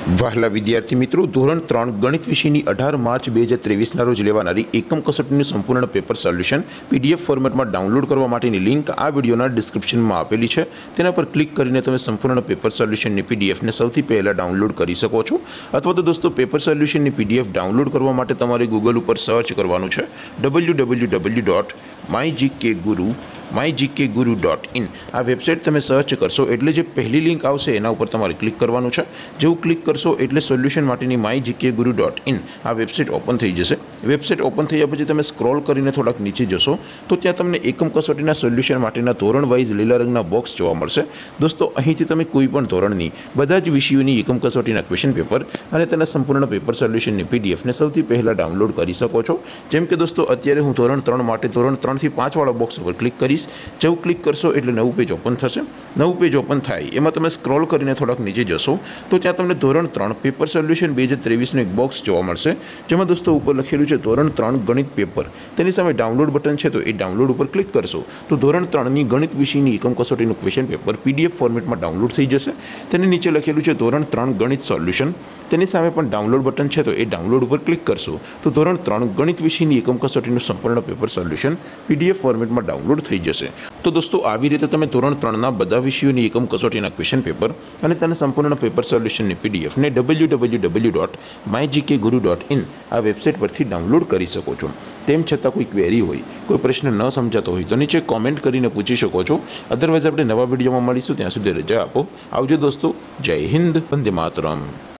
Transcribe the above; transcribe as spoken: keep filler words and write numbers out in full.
વહાલા વિદ્યાર્થી મિત્રો, ધોરણ ત્રણ ગણિત વિષયની અઢાર માર્ચ બે હજાર ત્રેવીસના રોજ લેવાનારી એકમ કસોટીનું સંપૂર્ણ પેપર સોલ્યુશન પીડીએફ ફોર્મેટમાં ડાઉનલોડ કરવા માટેની લિંક આ વિડીયોના ડિસ્ક્રિપ્શનમાં આપેલી છે। તેના પર ક્લિક કરીને તમે સંપૂર્ણ પેપર સોલ્યુશનની પીડીએફને સૌથી પહેલાં ડાઉનલોડ કરી શકો છો। અથવા તો દોસ્તો, પેપર સોલ્યુશનની પીડીએફ ડાઉનલોડ કરવા માટે તમારે ગૂગલ ઉપર સર્ચ કરવાનું છે W W W dot my GK Guru my GK Guru dot in. આ વેબસાઇટ તમે સર્ચ કરશો એટલે જે પહેલી લિંક આવશે એના ઉપર તમારે ક્લિક કરવાનું છે। જેવું ક્લિક કરશો એટલે સોલ્યુશન માટેની my GK Guru dot in આ વેબસાઇટ ઓપન થઈ જશે। વેબસાઇટ ઓપન થયા પછી તમે સ્ક્રોલ કરીને થોડાક નીચે જશો તો ત્યાં તમને એકમ કસોટીના સોલ્યુશન માટેના ધોરણ વાઇઝ લીલા રંગના બોક્સ જોવા મળશે। દોસ્તો, અહીંથી તમે કોઈ પણ ધોરણની બધા જ વિષયોની એકમ કસોટીના ક્વેશ્ચન પેપર અને તેના સંપૂર્ણ પેપર સોલ્યુશનની પીડીએફને સૌથી પહેલાં ડાઉનલોડ કરી શકો છો। જેમ કે દોસ્તો, અત્યારે હું ધોરણ ત્રણ માટે ધોરણ ત્રણથી પાંચવાળા બોક્સ ઉપર ક્લિક કરીશ। જેવું ક્લિક કરશો એટલે નવું પેજ ઓપન થશે। નવું પેજ ઓપન થાય એમાં તમે સ્ક્રોલ કરીને થોડાક નીચે જશો તો ત્યાં તમને ધોરણ ત્રણ પેપર સોલ્યુશન બે હજાર ત્રેવીસનું એક બોક્સ જોવા મળશે, જેમાં દોસ્તો ઉપર લખેલું છે ધોરણ ત્રણ ગણિત પેપર। તેની સામે ડાઉનલોડ બટન છે, તો એ ડાઉનલોડ ઉપર ક્લિક કરશો તો ધોરણ ત્રણની ગણિત વિષયની એકમ કસોટીનું ક્વેશ્ચન પેપર પીડીએફ ફોર્મેટમાં ડાઉનલોડ થઈ જશે। તેની નીચે લખેલું છે ધોરણ ત્રણ ગણિત સોલ્યુશન। તેની સામે પણ ડાઉનલોડ બટન છે, તો એ ડાઉનલોડ ઉપર ક્લિક કરશો તો ધોરણ ત્રણ ગણિત વિષયની એકમ કસોટીનું સંપૂર્ણ પેપર સોલ્યુશન પીડીએફ ફોર્મેટમાં ડાઉનલોડ થઈ જશે। તો દોસ્તો, આવી રીતે તમે ધોરણ ત્રણના બધા વિષયોની એકમ કસોટીના ક્વેશ્ચન પેપર અને તેના સંપૂર્ણ પેપર સોલ્યુશનની પીડીએફને W W W dot my GK Guru dot in આ વેબસાઇટ પરથી ડાઉનલોડ કરી શકો છો। તેમ છતાં કોઈ ક્વેરી હોય, કોઈ પ્રશ્ન ન સમજાતો હોય તો નીચે કોમેન્ટ કરીને પૂછી શકો છો। અધરવાઇઝ આપણે નવા વિડીયોમાં મળીશું, ત્યાં સુધી રજા આપો। આવજો દોસ્તો, જય હિન્દ, વંદે માતરમ।